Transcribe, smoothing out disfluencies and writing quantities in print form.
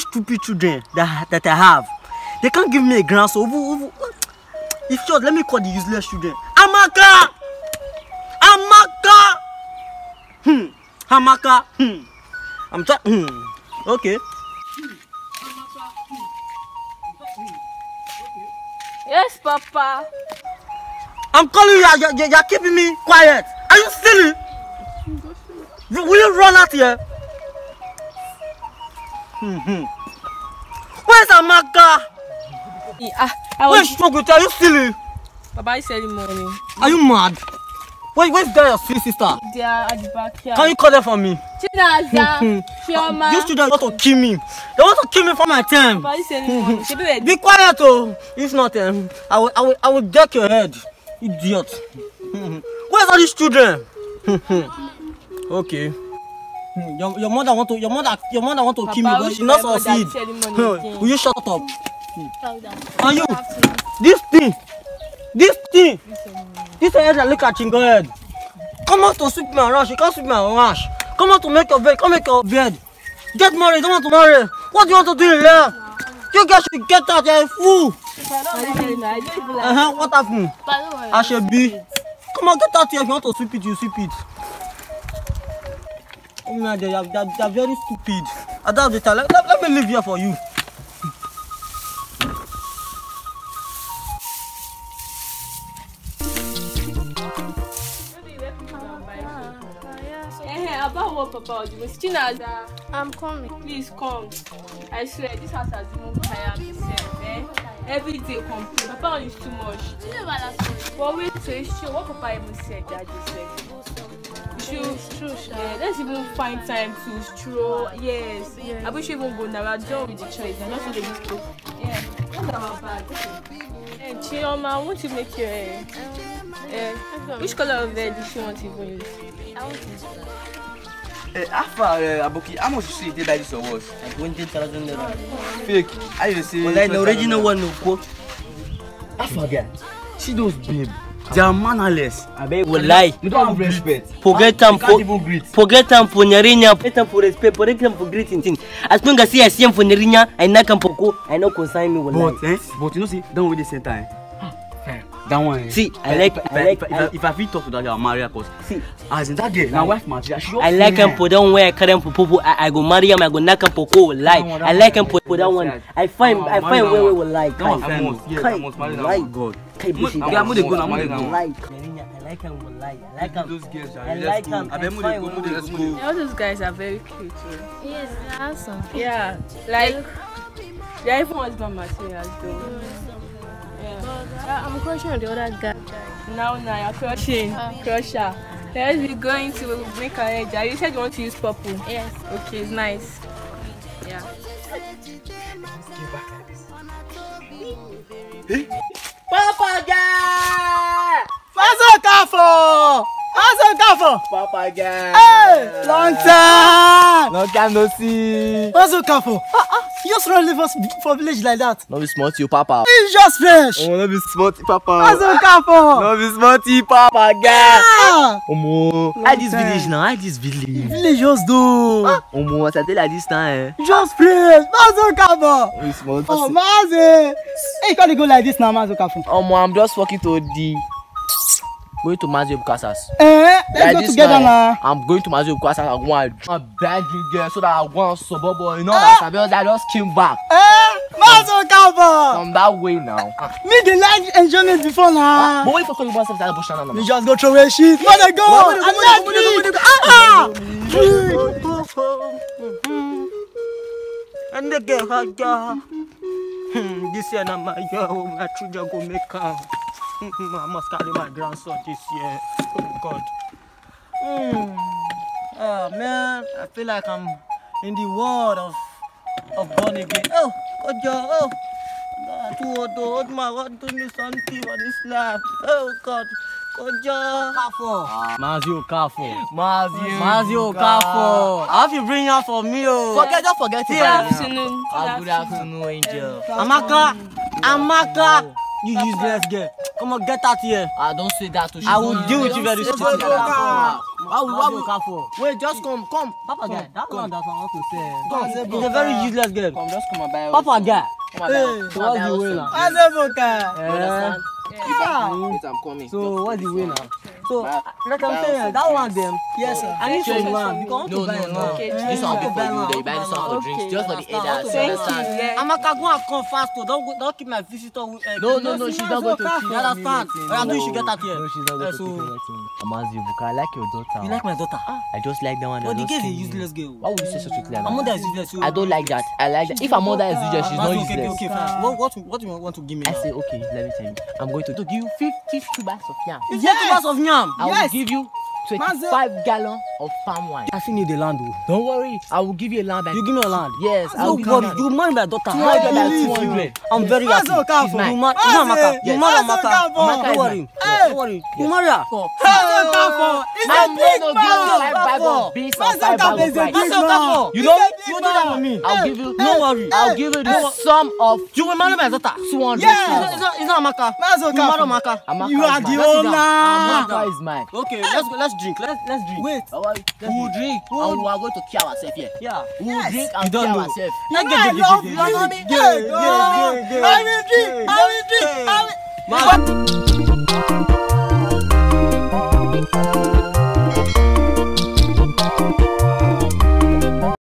stupid children that I have. They can't give me a grand so. If short, let me call the useless children. Amaka! Amaka! I'm trying. Okay. Yes, Papa. I'm calling you. You're keeping me quiet. Are you silly? Will you run out here? Where's Amaka? Where's struggle? Are you silly? Papa is selling money. Are you mad? Where's your sweet sister? They are at the back here. Can you call them for me? Chioma. These children want to kill me. They want to kill me for my time. Papa is selling money. Be quiet, oh. If not, I will deck your head, idiot. Where's all these children? Okay. Your mother want to kill me, but she not succeed. Will you shut up? And you, this thing, this head that look at Chingo head. Come out to sweep my rash. You can't sweep my rash. Come out to make your bed. Come make your bed. Get married. Don't want to marry. What do you want to do here? You guys should get out. You're a fool. What happened? I should be. Come on, get out here. If you want to sweep it, you sweep it. Oh my God, they're very stupid. At that the time, let me live here for you. About what, Papa? I'm coming. Please come. I swear, this house has been tired myself. Every day complain. Papa is too much. But wait, so it's true. What Papa even said that you said? Let's even find time to stroll. Yes. I wish you even go now. I'm done with the choice. I'm not going to this book. Yeah. What's our bag? Chioma, I want to make your hair. Which color of hair did she want to even use? I want to use that. Aboki, how much you say they buy this or what? Like 20,000 naira. Fake. I just say. Well, like the original one no go. Forget. See those babe. They are mannerless. I bet will lie. You don't have respect. Forget them for greet. Forget them for nyarinya. Forget them for respect. Forget them for greeting. As long as I see him for nyarinya, I knock him for go. I know consign me will lie. But you know see, don't wait the same time. That one. See, if I feel talk to that girl, I'll marry her. Cause see, as in that girl, my wife material. I like him for that one where I carry him for popo. I go marry him. I go knock him for go lie. I like him for that one. I find where we will like. I must marry that God. I like him will lie. I like him. Those girls are. I like him. All those guys are very cute too. Yes, they're awesome. Yeah, like they're even husband materials though. I'm crushing on the other guy. Now you're crushing. Crusher. Let's be going to make a edge. You said you want to use purple. Yes. Okay, it's nice. Yeah. Papa girl! Azakafo! Papa girl! Hey! Long time! Long time no see! Azakafo! You just run leave us for village like that. No be smarty, Papa. It's just fresh! Oh, no be smarty, Papa. Azakafo! No be smarty, Papa girl! Ah! Omo! I this village now, Village just do! Omo, what I tell like this time? Just fresh! Azakafo! No be smarty. Oh, Mazi! Hey, you can't go like this now, Azakafo. Omo, I'm just walking to the... Going to Mazio Bukasas. Let's go together now. I'm going to Mazio Bukasas. I want a bad drink there so that I want suburb. You know that I just came back. Mazokava! From that way now. Me the like enjoyment before now. But wait for you about that bush now. You just go throw away shit. Wanna go? And the girl this year now my children go make up. I must carry my grandson this year. Oh God. Oh man, I feel like I'm in the world of born again. Oh, God, oh, God, to hold my what to me something for this life. Oh God, God, Mazio Kafo. How you bring her for me? Oh, don't forget it. Good afternoon. Good afternoon, Angel. Amaka. You useless girl. Come on, get out here. Don't say that to I will deal with you very soon. Why we come for? Wait, just come. Papa guy, that one that I want to say. Come. He's a very useless girl. Come, just come and buy. Papa guy. Come and buy. So what's the way now? You understand? Wait, I'm coming. So what's the way now? So like I'm saying, that one them. Yes, sir. I need some land because I want to buy a land. Okay, This one go for you. You buy this one for drinks, just for the elders. You Thank you. understand? Yeah. Amaka, go and come fast. Don't keep my visitor. No, she's not going to keep You understand? I know you should get out here. No, she's not going to keep anything. Amazi Buka, I like your daughter. You like my daughter? I just like that one. But the girl is a useless girl. Why would you say such a thing like My that? mother is useless. So I don't like that. I like that. If her mother is useless, she's not useless. Okay, fine. What do you want to give me I now? say, okay, let me tell you. I'm going to give you 52 bags of yam. It's 50 bags of yam. I will give you 25 gallons of palm wine. I still need the land though. Don't worry, I will give you a land. You give me a land. Yes, I No will give you worry, land. you marry my daughter. 200 and 200. I'm very happy. She's mine. You marry Amaka. You Yes. marry Amaka. Amaka Don't is worry. mine. Don't worry. You marry her. I'm going to give you 5 bags of beans and 5 bags of rice. What's your car? You know, You do that for me. I'll give you. No worry. I'll give you the sum of You will marry my daughter. 200. It's not Amaka. You marry Amaka. Amaka You is are the mine. owner. Amaka is mine. Okay, let's go. Let's drink. Let's drink. Wait. We will drink and we are going to kill ourselves here. Yeah. We will drink and You kill don't know. ourselves. Let's I love you. get. I will drink. Man.